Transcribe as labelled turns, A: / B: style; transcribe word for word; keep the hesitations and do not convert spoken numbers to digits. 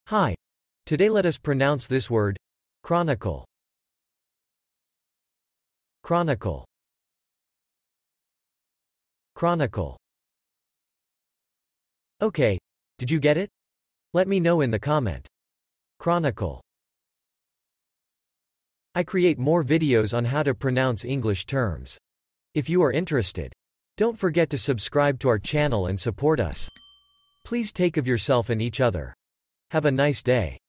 A: Hi. Today let us pronounce this word, chronicle. Chronicle. Chronicle. Okay, did you get it? Let me know in the comment. Chronicle. I create more videos on how to pronounce English terms. If you are interested, don't forget to subscribe to our channel and support us. Please take of yourself and each other. Have a nice day.